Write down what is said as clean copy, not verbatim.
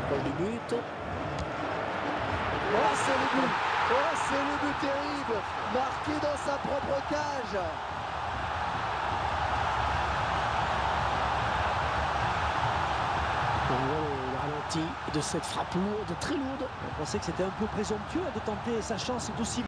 proche du but. Oh, c'est le but! Oh, c'est le but terrible! Marqué dans sa propre cage! Voilà le ralenti de cette frappe lourde, très lourde. On pensait que c'était un peu présomptueux de tenter sa chance d'aussi